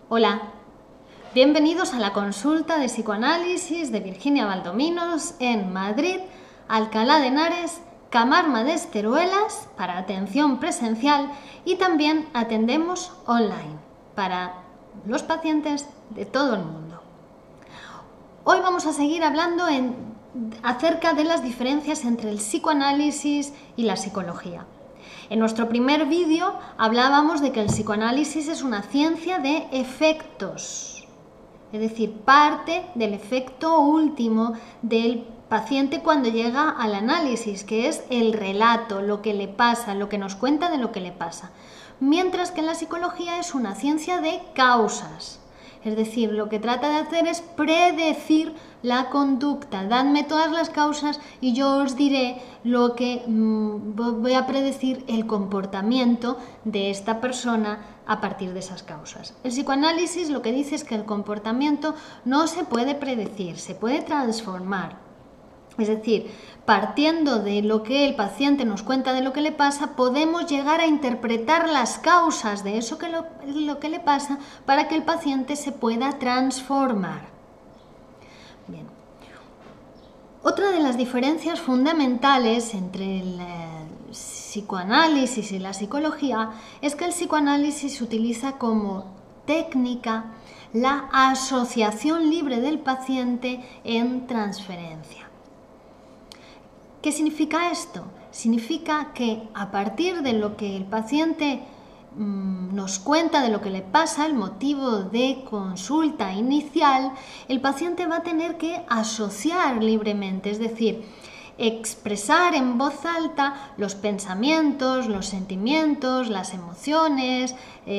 Hola, bienvenidos a la consulta de psicoanálisis de Virginia Valdominos en Madrid, Alcalá de Henares, Camarma de Esteruelas para atención presencial y también atendemos online para los pacientes de todo el mundo. Hoy vamos a seguir hablando acerca de las diferencias entre el psicoanálisis y la psicología. En nuestro primer vídeo hablábamos de que el psicoanálisis es una ciencia de efectos, es decir, parte del efecto último del paciente cuando llega al análisis, que es el relato, lo que le pasa, lo que nos cuenta de lo que le pasa. Mientras que la psicología es una ciencia de causas. Es decir, lo que trata de hacer es predecir la conducta. Dadme todas las causas y yo os diré lo que voy a predecir el comportamiento de esta persona a partir de esas causas. El psicoanálisis lo que dice es que el comportamiento no se puede predecir, se puede transformar. Es decir, partiendo de lo que el paciente nos cuenta de lo que le pasa, podemos llegar a interpretar las causas de eso lo que le pasa para que el paciente se pueda transformar. Bien. Otra de las diferencias fundamentales entre el psicoanálisis y la psicología es que el psicoanálisis utiliza como técnica la asociación libre del paciente en transferencia. ¿Qué significa esto? Significa que a partir de lo que el paciente nos cuenta de lo que le pasa, el motivo de consulta inicial, el paciente va a tener que asociar libremente, es decir, expresar en voz alta los pensamientos, los sentimientos, las emociones,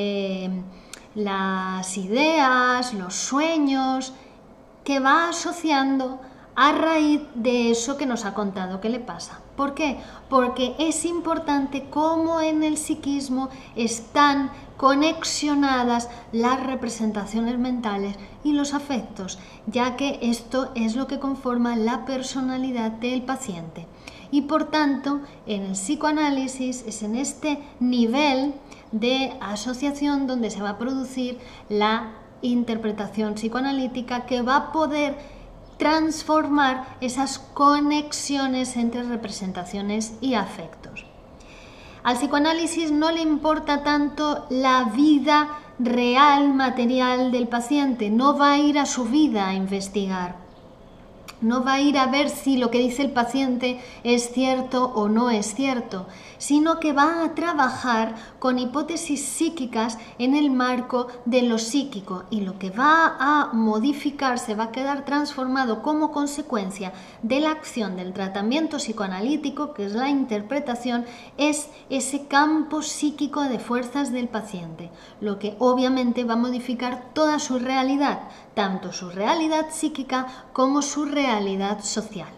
las ideas, los sueños, que va asociando a raíz de eso que nos ha contado que le pasa. ¿Por qué? Porque es importante cómo en el psiquismo están conexionadas las representaciones mentales y los afectos, ya que esto es lo que conforma la personalidad del paciente. Y por tanto, en el psicoanálisis es en este nivel de asociación donde se va a producir la interpretación psicoanalítica que va a poder transformar esas conexiones entre representaciones y afectos. Al psicoanálisis no le importa tanto la vida real, material del paciente, no va a ir a su vida a investigar. No va a ir a ver si lo que dice el paciente es cierto o no es cierto, sino que va a trabajar con hipótesis psíquicas en el marco de lo psíquico, y lo que va a modificarse, va a quedar transformado como consecuencia de la acción del tratamiento psicoanalítico, que es la interpretación, es ese campo psíquico de fuerzas del paciente, lo que obviamente va a modificar toda su realidad, tanto su realidad psíquica como su realidad social.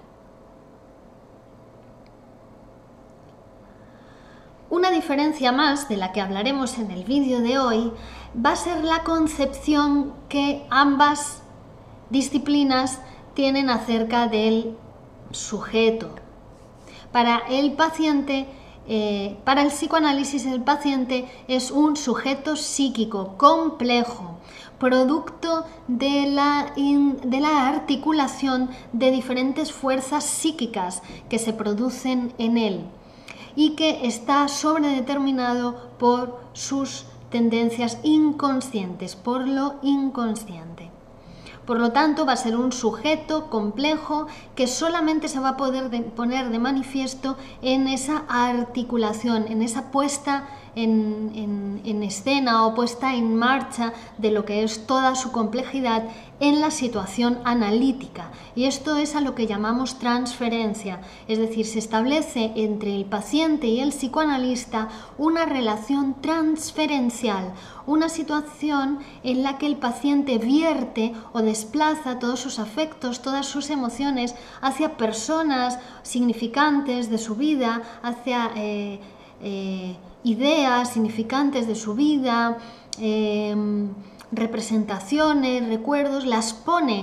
Una diferencia más de la que hablaremos en el vídeo de hoy va a ser la concepción que ambas disciplinas tienen acerca del sujeto. Para el paciente, para el psicoanálisis, el paciente es un sujeto psíquico complejo, producto de la articulación de diferentes fuerzas psíquicas que se producen en él y que está sobredeterminado por sus tendencias inconscientes, por lo inconsciente. Por lo tanto, va a ser un sujeto complejo que solamente se va a poder poner de manifiesto en esa articulación, en esa puesta en escena o puesta en marcha de lo que es toda su complejidad en la situación analítica. Y esto es a lo que llamamos transferencia, es decir, se establece entre el paciente y el psicoanalista una relación transferencial, una situación en la que el paciente vierte o desplaza todos sus afectos, todas sus emociones hacia personas significantes de su vida, hacia ideas significantes de su vida, representaciones, recuerdos, las pone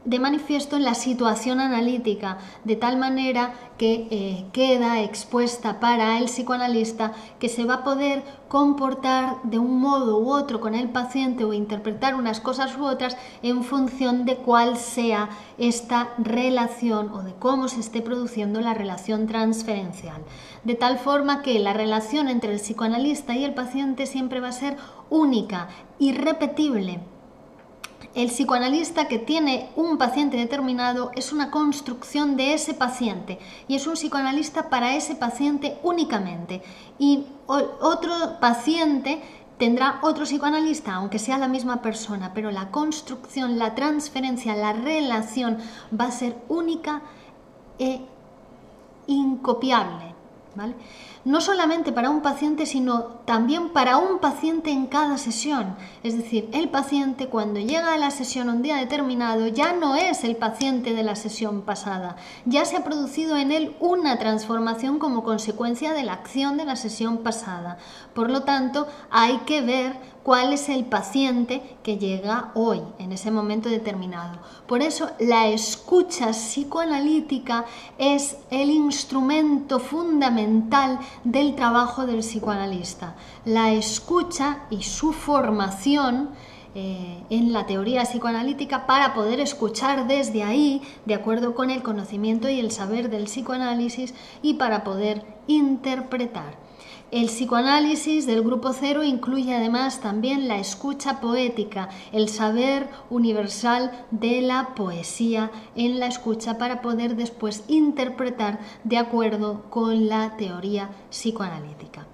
de manifiesto en la situación analítica, de tal manera que queda expuesta para el psicoanalista, que se va a poder comportar de un modo u otro con el paciente o interpretar unas cosas u otras en función de cuál sea esta relación o de cómo se esté produciendo la relación transferencial. De tal forma que la relación entre el psicoanalista y el paciente siempre va a ser única, irrepetible. El psicoanalista que tiene un paciente determinado es una construcción de ese paciente y es un psicoanalista para ese paciente únicamente. Y otro paciente tendrá otro psicoanalista, aunque sea la misma persona, pero la construcción, la transferencia, la relación va a ser única e incopiable, ¿vale? No solamente para un paciente, sino también para un paciente en cada sesión. Es decir, el paciente cuando llega a la sesión un día determinado ya no es el paciente de la sesión pasada. Ya se ha producido en él una transformación como consecuencia de la acción de la sesión pasada. Por lo tanto, hay que ver cuál es el paciente que llega hoy, en ese momento determinado. Por eso, la escucha psicoanalítica es el instrumento fundamental del trabajo del psicoanalista. La escucha y su formación en la teoría psicoanalítica para poder escuchar desde ahí, de acuerdo con el conocimiento y el saber del psicoanálisis, y para poder interpretar. El psicoanálisis del grupo cero incluye además también la escucha poética, el saber universal de la poesía en la escucha para poder después interpretar de acuerdo con la teoría psicoanalítica.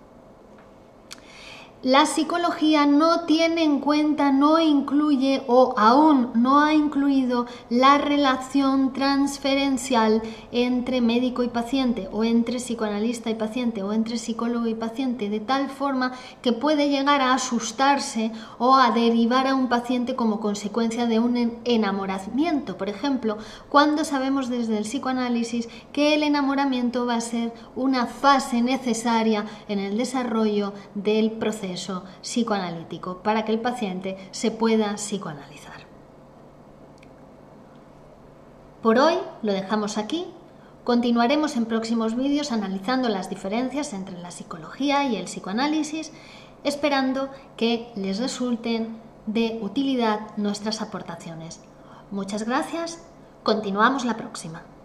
La psicología no tiene en cuenta, no incluye o aún no ha incluido la relación transferencial entre médico y paciente o entre psicoanalista y paciente o entre psicólogo y paciente, de tal forma que puede llegar a asustarse o a derivar a un paciente como consecuencia de un enamoramiento. Por ejemplo, cuando sabemos desde el psicoanálisis que el enamoramiento va a ser una fase necesaria en el desarrollo del proceso psicoanalítico para que el paciente se pueda psicoanalizar. Por hoy lo dejamos aquí. Continuaremos en próximos vídeos analizando las diferencias entre la psicología y el psicoanálisis, esperando que les resulten de utilidad nuestras aportaciones. Muchas gracias. Continuamos la próxima.